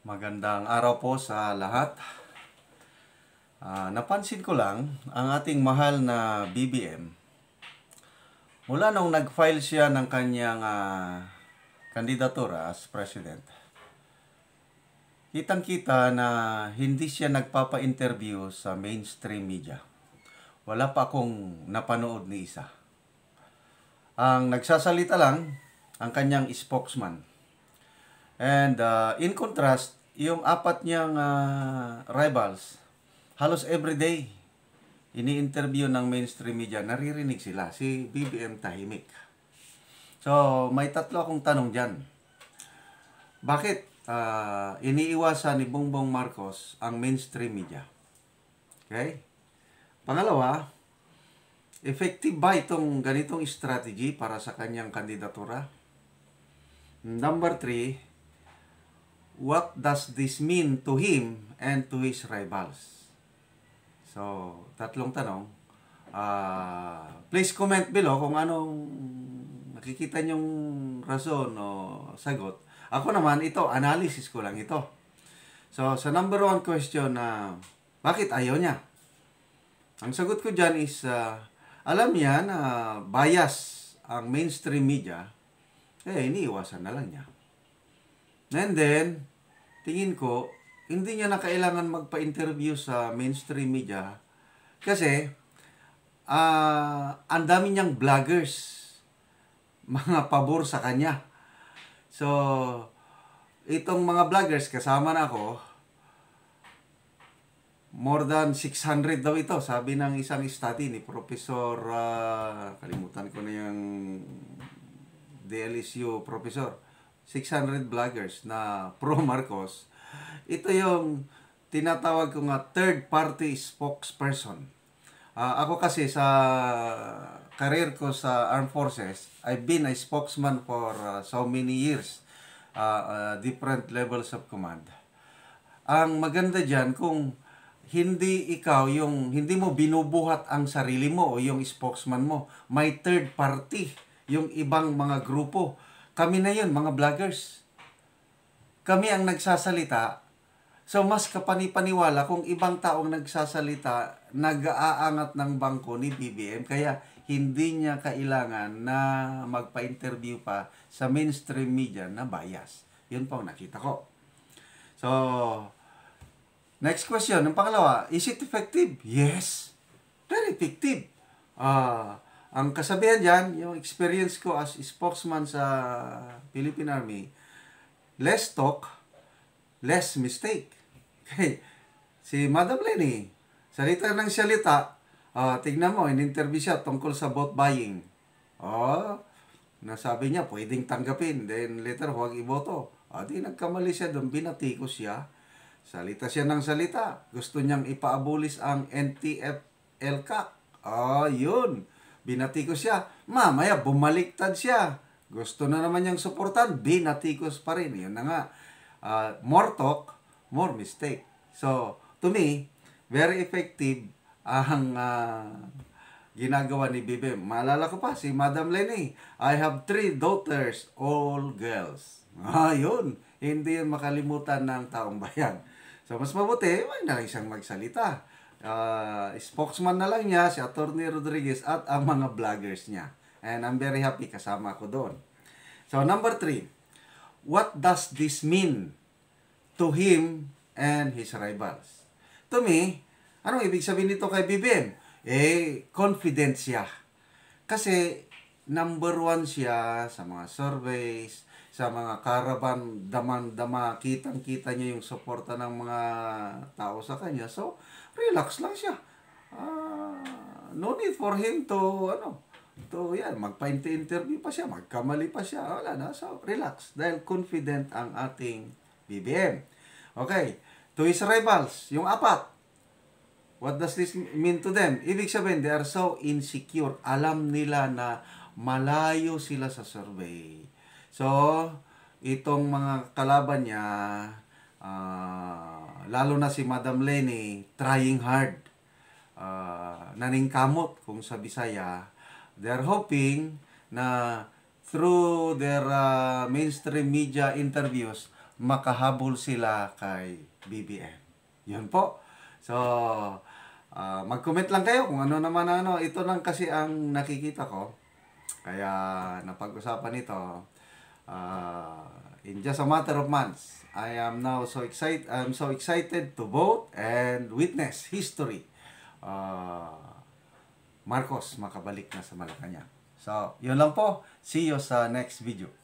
Magandang araw po sa lahat. Napansin ko lang ang ating mahal na BBM. Mula nung nag-file siya ng kanyang kandidatura as president, kitang-kita na hindi siya nagpapa-interview sa mainstream media. Wala pa akong napanood ni isa. Ang nagsasalita lang ang kanyang spokesman. And in contrast, yung apat niyang rivals, halos everyday, ini-interview ng mainstream media, naririnig sila. Si BBM tahimik. So, may tatlo akong tanong dyan. Bakit iniiwasan ni Bongbong Marcos ang mainstream media? Okay? Pangalawa, effective ba itong ganitong strategy para sa kanyang kandidatura? Number 3, what does this mean to him and to his rivals? So, tatlong tanong. Please comment below kung anong nakikita nyong rason o sagot. Ako naman, ito, analysis ko lang ito. So, sa number 1 question na bakit ayaw niya? Ang sagot ko dyan is, alam niya na bias ang mainstream media, iniiwasan na lang niya. And then, tingin ko, hindi niya na kailangan magpa-interview sa mainstream media kasi ang dami niyang vloggers, mga pabor sa kanya. So, itong mga vloggers, kasama na ako, more than 600 daw ito, sabi ng isang study ni Professor, kalimutan ko na yung DLSU professor, 600 vloggers na pro-Marcos. Ito yung tinatawag ko nga third-party spokesperson. Ako kasi sa career ko sa Armed Forces, I've been a spokesman for so many years, different levels of command. Ang maganda dyan kung hindi mo binubuhat ang sarili mo o yung spokesman mo, may third party, yung ibang mga grupo. Kami na yun, mga vloggers. Kami ang nagsasalita. So, mas kapanipaniwala kung ibang taong nagsasalita, nag-aangat ng bangko ni BBM. Kaya, hindi niya kailangan na magpa-interview pa sa mainstream media na bias. Yun po ang nakita ko. So, next question. Ang pangalawa, is it effective? Yes. Very effective. Ang kasabihan dyan, yung experience ko as spokesman sa Philippine Army, less talk, less mistake. Okay. Si Madam Leni, salita ng salita, tignan mo, in-interview siya tungkol sa vote buying. Nasabi niya, pwedeng tanggapin, then later, huwag iboto. Di nagkamali siya doon, binatikos siya. Salita siya ng salita. Gusto niyang ipa-abolish ang NTF-ELCAC. Yun. Binatikos siya. Mamaya, bumaliktad siya. Gusto na naman niyang suportan. Binatikos pa rin. Yun na nga. More talk, more mistake. So, to me, very effective ang ginagawa ni BBM. Maalala ko pa, si Madam Leni. I have 3 daughters, all girls. Yun. Hindi yun makalimutan ng taong bayan. So, mas mabuti, wag na lang siyang magsalita. Spokesman na lang niya, si Atty. Rodriguez at ang mga vloggers niya. And I'm very happy kasama ko doon. So, number 3. What does this mean to him and his rivals? To me, anong ibig sabihin nito kay BBM? Confident siya. Kasi, number 1 siya sa mga surveys, sa mga caravan, daman-dama, kitang-kita niya yung suporta ng mga tao sa kanya. So, relax lang siya. No need for him to magpa-interview pa siya, magkamali pa siya. Wala na. So, relax. Dahil confident ang ating BBM. Okay. To his rivals, yung apat. What does this mean to them? Ibig sabihin, they are so insecure. Alam nila na malayo sila sa survey. So, itong mga kalaban niya, lalo na si Madam Leni, trying hard. Naningkamot kung sa Bisaya. They're hoping na through their mainstream media interviews, makahabol sila kay BBM. Yun po. So, mag-comment lang kayo kung ano naman ano. Ito lang kasi ang nakikita ko. Kaya napag-usapan ito. In just a matter of months, I am now so excited. I'm so excited to vote and witness history. Marcos makabalik na sa Malacanang. So, yun lang po. See you sa next video.